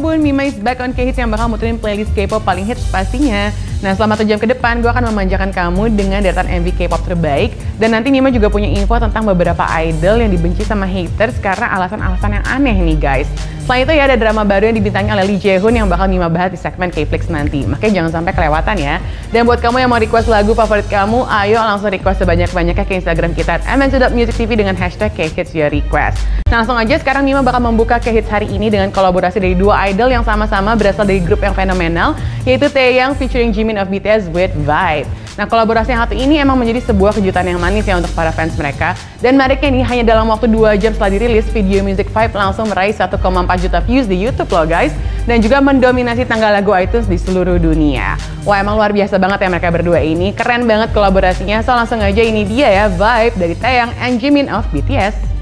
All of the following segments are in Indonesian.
ampun, Mima is back on K-Hits yang bakal muterin playlist K-pop paling hits pastinya. Nah, selama 1 jam ke depan, gue akan memanjakan kamu dengan deretan MV K-pop terbaik. Dan nanti Mima juga punya info tentang beberapa idol yang dibenci sama haters karena alasan-alasan yang aneh nih guys. Selain itu ya ada drama baru yang dibintangi oleh Lee Jae-hoon yang bakal Mima bahas di segmen K-Flix nanti. Makanya jangan sampai kelewatan ya. Dan buat kamu yang mau request lagu favorit kamu, ayo langsung request sebanyak-banyaknya ke Instagram kita @mnc.musictv dengan hashtag #KHitsYourRequest. Nah, langsung aja sekarang Mima bakal membuka K-Hits hari ini dengan kolaborasi dari 2 idol yang sama-sama berasal dari grup yang fenomenal, yaitu Taeyang featuring Jimin of BTS with Vibe. Nah, kolaborasi yang satu ini emang menjadi sebuah kejutan yang manis ya untuk para fans mereka. Dan menariknya nih, hanya dalam waktu 2 jam setelah dirilis, video music Vibe langsung meraih 1,4 juta views di YouTube loh guys. Dan juga mendominasi tangga lagu iTunes di seluruh dunia. Wah, emang luar biasa banget ya mereka berdua ini. Keren banget kolaborasinya, so langsung aja ini dia ya, Vibe dari Taeyang and Jimin of BTS.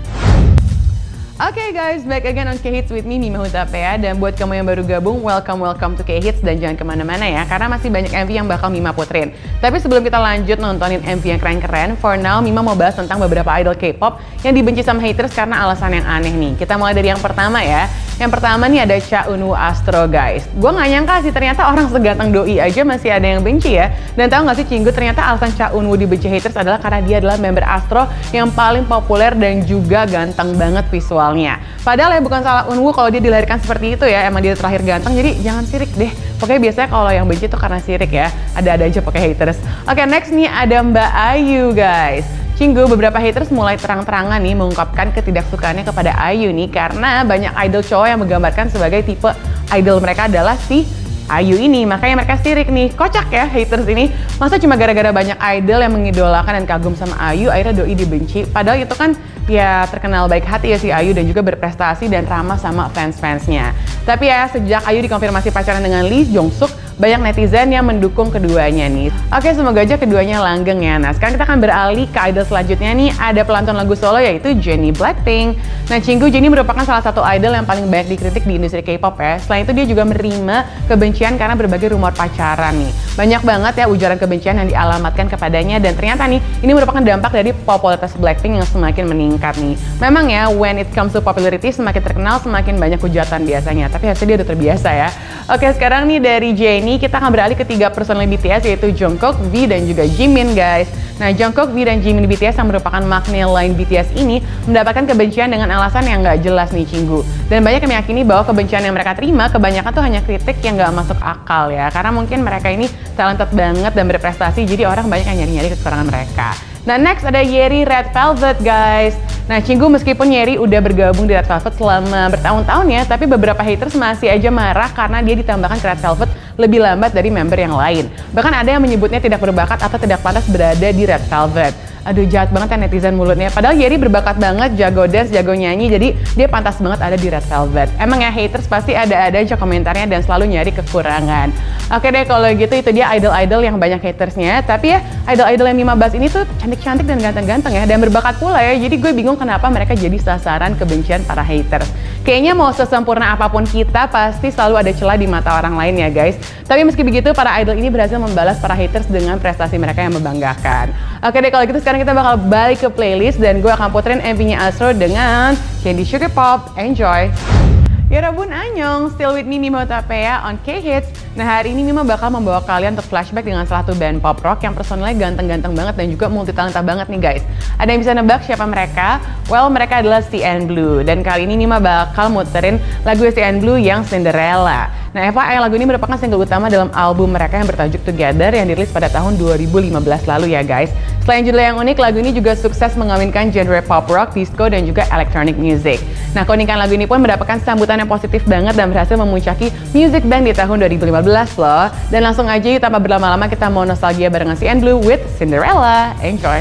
Oke guys, back again on K-Hits with me, Mima Hutapea. Dan buat kamu yang baru gabung, welcome to K-Hits. Dan jangan kemana-mana ya, karena masih banyak MV yang bakal Mima puterin. Tapi sebelum kita lanjut nontonin MV yang keren-keren, for now Mima mau bahas tentang beberapa idol K-pop yang dibenci sama haters karena alasan yang aneh nih. Kita mulai dari yang pertama ya. Yang pertama nih ada Cha Eun-woo Astro guys. Gue gak nyangka sih ternyata orang seganteng doi aja masih ada yang benci ya. Dan tahu gak sih Cinggu, ternyata alasan Cha Eun-woo dibenci haters adalah karena dia adalah member Astro yang paling populer dan juga ganteng banget visualnya. Padahal ya bukan salah Eun-woo kalau dia dilahirkan seperti itu ya, emang dia terakhir ganteng, jadi jangan sirik deh. Pokoknya biasanya kalau yang benci tuh karena sirik ya, ada-ada aja pakai haters. Oke, next nih ada Mbak Ayu guys. Cinggu, beberapa haters mulai terang-terangan nih mengungkapkan ketidaksukaannya kepada Ayu nih karena banyak idol cowok yang menggambarkan sebagai tipe idol mereka adalah si Ayu ini. Makanya mereka sirik nih, kocak ya haters ini. Masa cuma gara-gara banyak idol yang mengidolakan dan kagum sama Ayu akhirnya doi dibenci. Padahal itu kan ya terkenal baik hati ya si Ayu dan juga berprestasi dan ramah sama fans-fansnya. Tapi ya sejak Ayu dikonfirmasi pacaran dengan Lee Jong Suk, banyak netizen yang mendukung keduanya nih. Oke, semoga aja keduanya langgeng ya. Nah, sekarang kita akan beralih ke idol selanjutnya nih. Ada pelantun lagu solo yaitu Jennie Blackpink. Nah, Cinggu, Jennie merupakan salah satu idol yang paling banyak dikritik di industri K-pop ya. Selain itu dia juga menerima kebencian karena berbagai rumor pacaran nih. Banyak banget ya ujaran kebencian yang dialamatkan kepadanya dan ternyata nih ini merupakan dampak dari popularitas Blackpink yang semakin meningkat nih. Memang ya when it comes to popularity semakin terkenal semakin banyak hujatan biasanya. Tapi hasilnya dia udah terbiasa ya. Oke, sekarang nih dari Jennie kita akan beralih ke 3 personel BTS yaitu Jungkook, V, dan juga Jimin guys. Nah, Jungkook, V, dan Jimin BTS yang merupakan makna lain BTS ini mendapatkan kebencian dengan alasan yang nggak jelas nih Cinggu. Dan banyak yang meyakini bahwa kebencian yang mereka terima kebanyakan tuh hanya kritik yang nggak masuk akal ya. Karena mungkin mereka ini talented banget dan berprestasi jadi orang banyak yang nyari-nyari kekurangan mereka. Nah, next ada Yeri Red Velvet guys. Nah, Cinggu, meskipun Yeri udah bergabung di Red Velvet selama bertahun-tahun ya, tapi beberapa haters masih aja marah karena dia ditambahkan ke Red Velvet lebih lambat dari member yang lain. Bahkan ada yang menyebutnya tidak berbakat atau tidak pantas berada di Red Velvet. Aduh, jahat banget ya netizen mulutnya. Padahal Yeri berbakat banget, jago dance, jago nyanyi, jadi dia pantas banget ada di Red Velvet. Emang ya haters pasti ada aja komentarnya dan selalu nyari kekurangan. Oke deh, kalau gitu itu dia idol-idol yang banyak hatersnya. Tapi ya idol-idol yang Mima bahas ini tuh cantik-cantik dan ganteng-ganteng ya, dan berbakat pula ya. Jadi gue bingung kenapa mereka jadi sasaran kebencian para haters. Kayaknya mau sesempurna apapun kita pasti selalu ada celah di mata orang lain ya guys. Tapi meski begitu para idol ini berhasil membalas para haters dengan prestasi mereka yang membanggakan. Oke deh, kalau gitu sekarang kita bakal balik ke playlist dan gue akan puterin MV-nya Astro dengan Candy Sugar Pop. Enjoy! Yorobun Annyeong, still with me Mima Hutapea on K-Hits. Nah, hari ini Mima bakal membawa kalian untuk flashback dengan salah satu band pop rock yang personelnya ganteng-ganteng banget dan juga multitalenta banget nih guys. Ada yang bisa nebak siapa mereka? Well, mereka adalah CN Blue. Dan kali ini Mima bakal muterin lagu CN Blue yang Cinderella. Nah, FYI lagu ini merupakan single utama dalam album mereka yang bertajuk Together yang dirilis pada tahun 2015 lalu ya guys. Selain judul yang unik, lagu ini juga sukses mengawinkan genre pop rock, disco, dan juga electronic music. Nah, keunikan lagu ini pun mendapatkan sambutan yang positif banget dan berhasil memuncaki Music Bank di tahun 2015 loh. Dan langsung aja yuk tanpa berlama-lama kita mau nostalgia barengan CN Blue with Cinderella. Enjoy!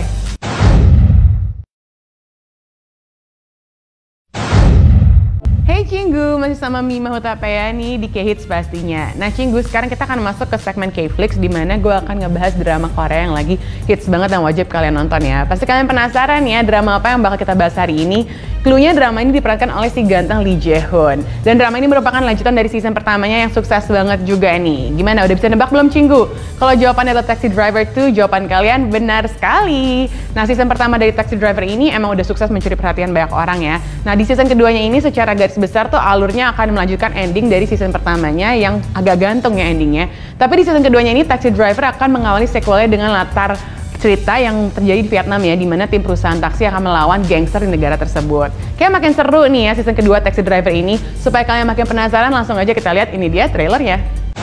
Hey Cinggu, masih sama Mima Hutapea nih di K-Hits pastinya. Nah Cinggu, sekarang kita akan masuk ke segmen K-Flix di mana gue akan ngebahas drama Korea yang lagi hits banget dan wajib kalian nonton ya. Pasti kalian penasaran ya drama apa yang bakal kita bahas hari ini. Cluenya drama ini diperankan oleh si ganteng Lee Jae-hoon. Dan drama ini merupakan lanjutan dari season pertamanya yang sukses banget juga nih. Gimana, udah bisa nebak belum Cinggu? Kalau jawabannya adalah Taxi Driver 2, jawaban kalian benar sekali. Nah season pertama dari Taxi Driver ini emang udah sukses mencuri perhatian banyak orang ya. Nah di season keduanya ini secara garis besar tuh alurnya akan melanjutkan ending dari season pertamanya yang agak gantung ya endingnya. Tapi di season keduanya ini Taxi Driver akan mengawali sequelnya dengan latar cerita yang terjadi di Vietnam ya, di mana tim perusahaan taksi akan melawan gangster di negara tersebut. Kayak makin seru nih ya season kedua Taxi Driver ini. Supaya kalian makin penasaran, langsung aja kita lihat, ini dia trailernya.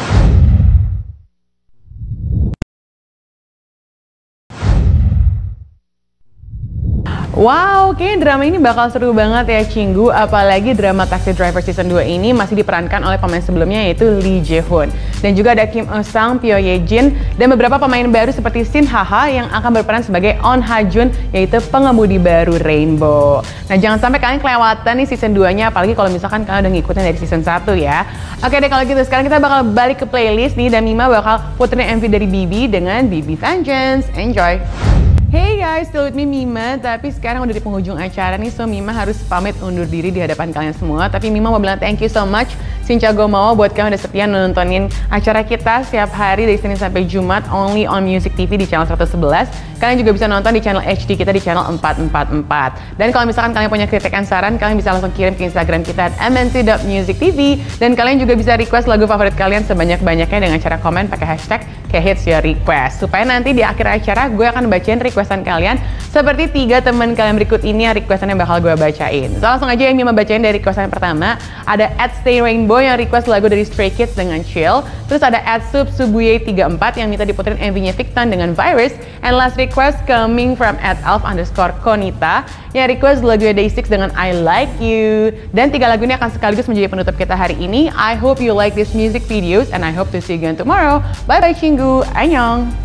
Wow, kayaknya drama ini bakal seru banget ya Cinggu, apalagi drama Taxi Driver Season 2 ini masih diperankan oleh pemain sebelumnya yaitu Lee Jae-hoon. Dan juga ada Kim Eun-sang, Pyo Ye-jin, dan beberapa pemain baru seperti Shin Ha-ha yang akan berperan sebagai On Ha-jun, yaitu pengemudi baru Rainbow. Nah, jangan sampai kalian kelewatan nih Season 2-nya, apalagi kalau misalkan kalian udah ngikutin dari Season 1 ya. Oke deh, kalau gitu sekarang kita bakal balik ke playlist nih, dan Mima bakal puterin MV dari Bibi dengan Bibi Vengeance. Enjoy! Hey guys, still with me Mima, tapi sekarang udah di penghujung acara nih, so Mima harus pamit undur diri di hadapan kalian semua. Tapi Mima mau bilang thank you so much, Sincago mau buat kalian udah setia nontonin acara kita setiap hari dari Senin sampai Jumat, only on Music TV di channel 111. Kalian juga bisa nonton di channel HD kita di channel 444. Dan kalau misalkan kalian punya kritikan saran, kalian bisa langsung kirim ke Instagram kita @mnc.musictv. Dan kalian juga bisa request lagu favorit kalian sebanyak-banyaknya dengan cara komen pakai hashtag #hits your request. Supaya nanti di akhir acara gue akan bacain requestan kalian seperti 3 teman kalian berikut ini yang requestan yang bakal gue bacain. So langsung aja yang Mima bacain dari requestan yang pertama. Ada @stayrainbow yang request lagu dari Stray Kids dengan Chill. Terus ada @subsubuye34 yang minta diputerin MV-nya Victon dengan Virus. And last request coming from @elf_konita yang request lagu Day6 dengan I Like You. Dan 3 lagu ini akan sekaligus menjadi penutup kita hari ini. I hope you like this music videos and I hope to see you again tomorrow. Bye bye Cinggu, annyeong.